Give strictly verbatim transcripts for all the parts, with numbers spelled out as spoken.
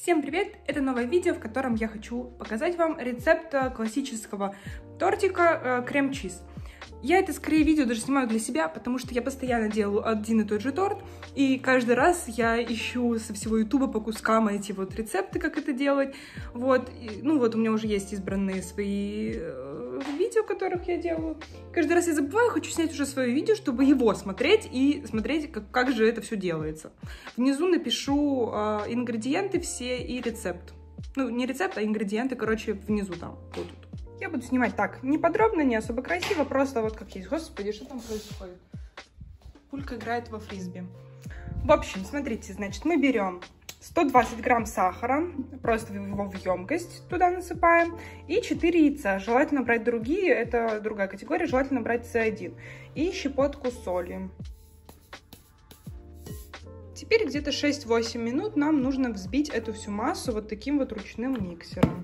Всем привет! Это новое видео, в котором я хочу показать вам рецепт классического тортика крем-чиз. Я это скорее видео даже снимаю для себя, потому что я постоянно делаю один и тот же торт, и каждый раз я ищу со всего ютуба по кускам эти вот рецепты, как это делать. Вот, и, ну вот у меня уже есть избранные свои э, видео, которых я делаю. Каждый раз я забываю, хочу снять уже свое видео, чтобы его смотреть и смотреть, как, как же это все делается. Внизу напишу э, ингредиенты все и рецепт. Ну, не рецепт, а ингредиенты, короче, внизу там будут. Я буду снимать так, не подробно, не особо красиво, просто вот как есть. Господи, что там происходит? Пулька играет во фрисби. В общем, смотрите, значит, мы берем сто двадцать грамм сахара, просто его в емкость туда насыпаем, и четыре яйца. Желательно брать другие, это другая категория, желательно брать цэ один. И щепотку соли. Теперь где-то шесть-восемь минут нам нужно взбить эту всю массу вот таким вот ручным миксером.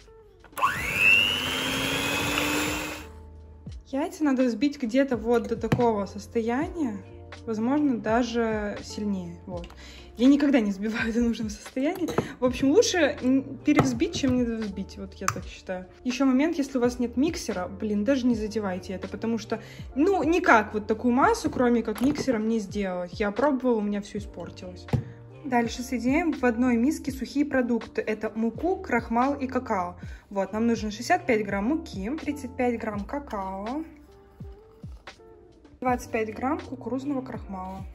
Яйца надо взбить где-то вот до такого состояния, возможно, даже сильнее. Вот. Я никогда не взбиваю до нужного состояния. В общем, лучше перевзбить, чем не взбить, вот я так считаю. Еще момент, если у вас нет миксера, блин, даже не задевайте это, потому что, ну, никак вот такую массу, кроме как миксером, не сделать. Я пробовала, у меня все испортилось. Дальше соединяем в одной миске сухие продукты. Это муку, крахмал и какао. Вот, нам нужно шестьдесят пять грамм муки, тридцать пять грамм какао, двадцать пять грамм кукурузного крахмала.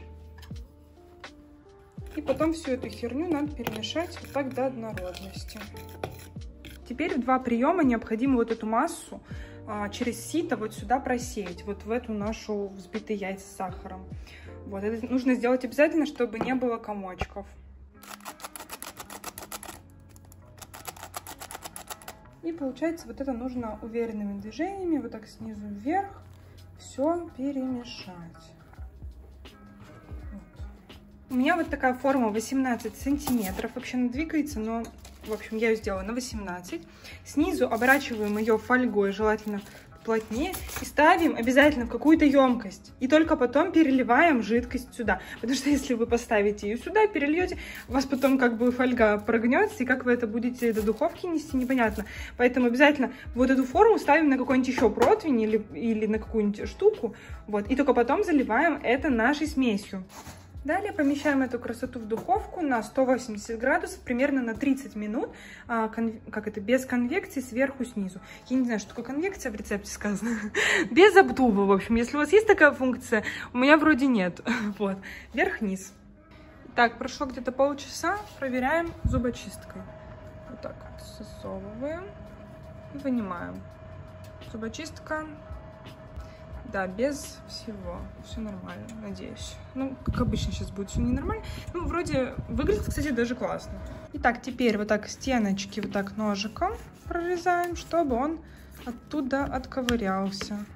И потом всю эту херню надо перемешать вот так до однородности. Теперь в два приема необходимо вот эту массу а, через сито вот сюда просеять, вот в эту нашу взбитые яйца с сахаром. Вот, это нужно сделать обязательно, чтобы не было комочков. И получается, вот это нужно уверенными движениями, вот так снизу вверх, все перемешать. Вот. У меня вот такая форма восемнадцать сантиметров, вообще она двигается, но, в общем, я ее сделала на восемнадцать. Снизу оборачиваем ее фольгой, желательно плотнее, и ставим обязательно в какую-то емкость. И только потом переливаем жидкость сюда. Потому что если вы поставите ее сюда, перельете, у вас потом как бы фольга прогнется, и как вы это будете до духовки нести, непонятно. Поэтому обязательно вот эту форму ставим на какой-нибудь еще противень или, или на какую-нибудь штуку. Вот, и только потом заливаем это нашей смесью. Далее помещаем эту красоту в духовку на сто восемьдесят градусов, примерно на тридцать минут, а, конв... как это, без конвекции, сверху, снизу. Я не знаю, что такое конвекция, в рецепте сказано. Без обдува, в общем. Если у вас есть такая функция, у меня вроде нет. Вот, вверх-вниз. Так, прошло где-то полчаса, проверяем зубочисткой. Вот так вот засовываем и вынимаем. Зубочистка. Да, без всего. Все нормально, надеюсь. Ну, как обычно сейчас будет все ненормально. Ну, вроде выглядит, кстати, даже классно. Итак, теперь вот так стеночки вот так ножиком прорезаем, чтобы он оттуда отковырялся.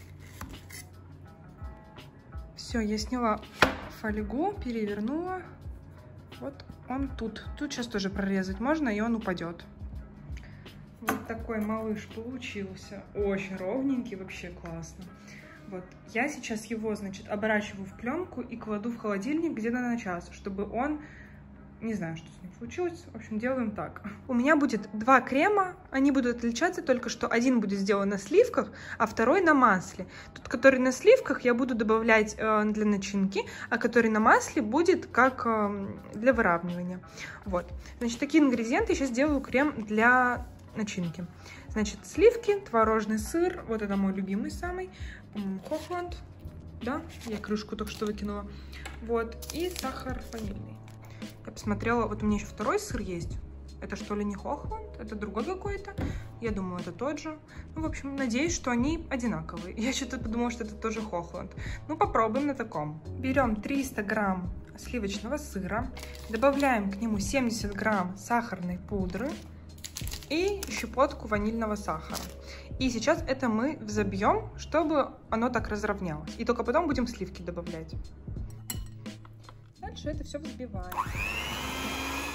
Все, я сняла фольгу, перевернула. Вот он тут. Тут сейчас тоже прорезать можно, и он упадет. Вот такой малыш получился. Очень ровненький, вообще классно. Вот, я сейчас его, значит, оборачиваю в пленку и кладу в холодильник где-то на час, чтобы он, не знаю, что с ним случилось, в общем, делаем так. У меня будет два крема, они будут отличаться только что один будет сделан на сливках, а второй на масле. Тот, который на сливках, я буду добавлять э, для начинки, а который на масле будет как э, для выравнивания. Вот, значит, такие ингредиенты, сейчас делаю крем для начинки. Значит, сливки, творожный сыр, вот это мой любимый самый, Хохланд, да, я крышку только что выкинула, вот, и сахар ванильный. Я посмотрела, вот у меня еще второй сыр есть, это что ли не Хохланд, это другой какой-то, я думаю, это тот же. Ну, в общем, надеюсь, что они одинаковые. Я что-то подумала, что это тоже Хохланд. Ну, попробуем на таком. Берем триста грамм сливочного сыра, добавляем к нему семьдесят грамм сахарной пудры и щепотку ванильного сахара. И сейчас это мы взобьем, чтобы оно так разровнялось. И только потом будем сливки добавлять. Дальше это все взбиваем.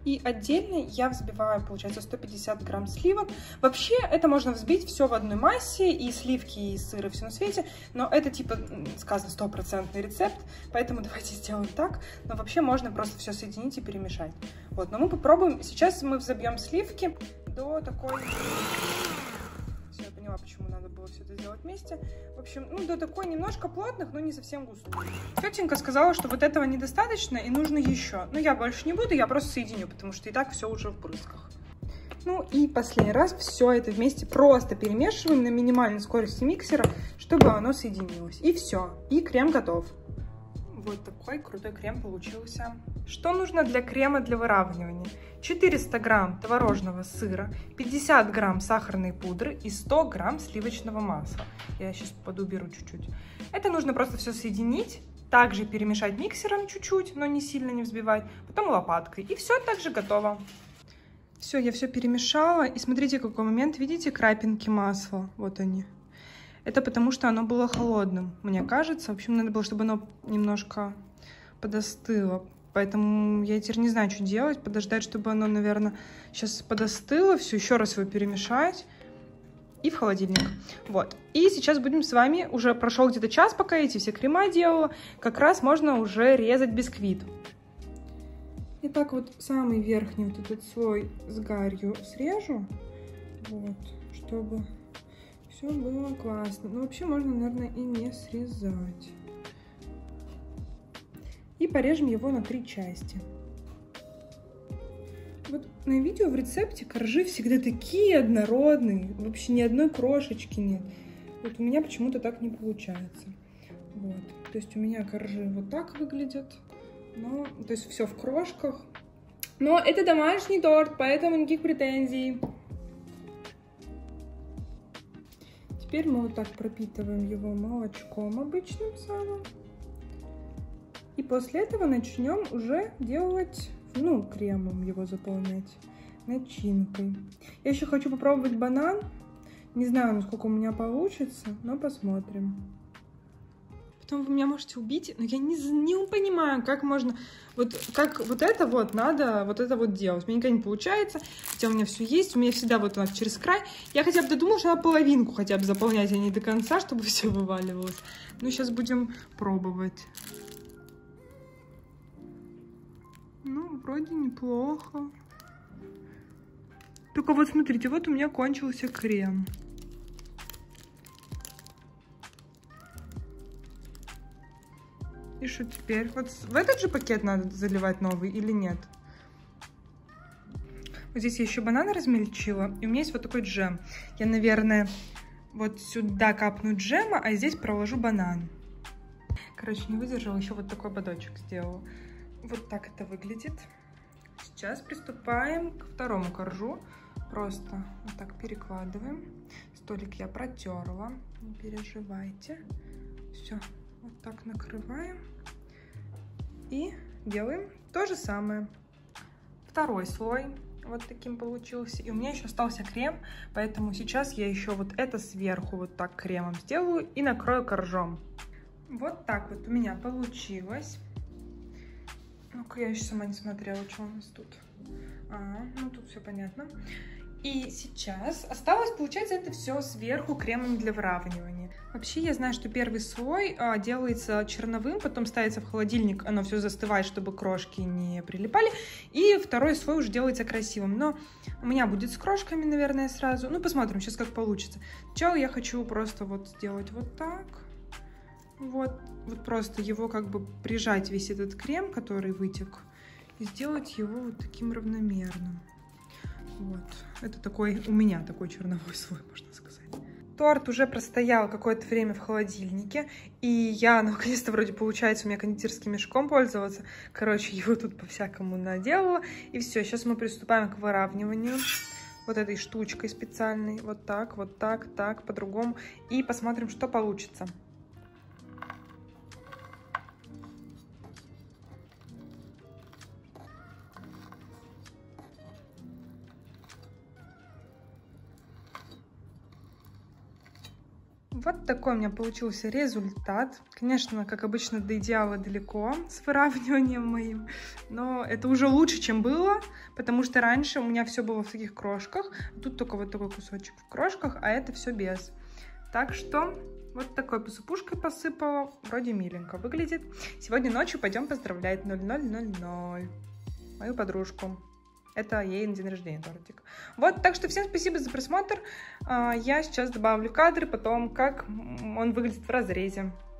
И отдельно я взбиваю, получается, сто пятьдесят грамм сливок. Вообще, это можно взбить все в одной массе, и сливки, и сыр, и все на свете. Но это, типа, сказано, стопроцентный рецепт, поэтому давайте сделаем так. Но вообще можно просто все соединить и перемешать. Вот, но мы попробуем. Сейчас мы взобьем сливки до такой... Все, я поняла, почему надо было все это сделать вместе. В общем, ну, до такой немножко плотных, но не совсем густой. Тетенька сказала, что вот этого недостаточно и нужно еще. Но я больше не буду, я просто соединю, потому что и так все уже в брызгах. Ну и последний раз все это вместе просто перемешиваем на минимальной скорости миксера, чтобы оно соединилось. И все, и крем готов. Вот такой крутой крем получился. Что нужно для крема для выравнивания? четыреста грамм творожного сыра, пятьдесят грамм сахарной пудры и сто грамм сливочного масла. Я сейчас подуберу чуть-чуть. Это нужно просто все соединить, также перемешать миксером чуть-чуть, но не сильно не взбивать, потом лопаткой. И все также готово. Все, я все перемешала. И смотрите, какой момент. Видите крапинки масла? Вот они. Это потому, что оно было холодным, мне кажется. В общем, надо было, чтобы оно немножко подостыло. Поэтому я теперь не знаю, что делать. Подождать, чтобы оно, наверное, сейчас подостыло. Все, еще раз его перемешать. И в холодильник. Вот. И сейчас будем с вами... Уже прошел где-то час, пока эти все крема делала. Как раз можно уже резать бисквит. Итак, вот самый верхний вот этот слой с гарью срежу. Вот. Чтобы... Все было классно. Но вообще можно, наверное, и не срезать. И порежем его на три части. Вот на видео в рецепте коржи всегда такие однородные. Вообще ни одной крошечки нет. Вот у меня почему-то так не получается. Вот. То есть у меня коржи вот так выглядят. Но, то есть все в крошках. Но это домашний торт, поэтому никаких претензий. Теперь мы вот так пропитываем его молочком обычным самым. И после этого начнем уже делать, ну, кремом его заполнять, начинкой. Я еще хочу попробовать банан. Не знаю, насколько у меня получится, но посмотрим. Потом вы меня можете убить, но я не, не понимаю, как можно... Вот как вот это вот надо вот это вот делать. У меня никогда не получается, хотя у меня все есть. У меня всегда вот так через край. Я хотя бы додумала, что надо половинку хотя бы заполнять, а не до конца, чтобы все вываливалось. Ну, сейчас будем пробовать. Ну, вроде неплохо. Только вот смотрите, вот у меня кончился крем. И что теперь? Вот в этот же пакет надо заливать новый или нет? Вот здесь я еще бананы размельчила. И у меня есть вот такой джем. Я, наверное, вот сюда капну джема, а здесь проложу банан. Короче, не выдержала, еще вот такой ободочек сделала. Вот так это выглядит. Сейчас приступаем к второму коржу. Просто вот так перекладываем. Столик я протерла, не переживайте. Все, вот так накрываем. И делаем то же самое. Второй слой вот таким получился. И у меня еще остался крем, поэтому сейчас я еще вот это сверху вот так кремом сделаю и накрою коржом. Вот так вот у меня получилось. Ну-ка, я еще сама не смотрела, что у нас тут. А, ну тут все понятно. И сейчас осталось, получается, это все сверху кремом для выравнивания. Вообще, я знаю, что первый слой а, делается черновым, потом ставится в холодильник, оно все застывает, чтобы крошки не прилипали. И второй слой уже делается красивым. Но у меня будет с крошками, наверное, сразу. Ну, посмотрим сейчас, как получится. Сначала я хочу просто вот сделать вот так. Вот, вот просто его как бы прижать, весь этот крем, который вытек, и сделать его вот таким равномерным. Вот, это такой, у меня такой черновой слой, можно сказать. Торт уже простоял какое-то время в холодильнике, и я, наконец-то, вроде получается у меня кондитерским мешком пользоваться. Короче, его тут по-всякому наделала, и все, сейчас мы приступаем к выравниванию вот этой штучкой специальной, вот так, вот так, так, по-другому, и посмотрим, что получится. Вот такой у меня получился результат. Конечно, как обычно, до идеала далеко с выравниванием моим, но это уже лучше, чем было, потому что раньше у меня все было в таких крошках, тут только вот такой кусочек в крошках, а это все без. Так что вот такой посыпушкой посыпала, вроде миленько выглядит. Сегодня ночью пойдем поздравлять ноль ноль ноль ноль мою подружку. Это ей на день рождения тортик. Вот, так что всем спасибо за просмотр. Я сейчас добавлю кадры, потом как он выглядит в разрезе.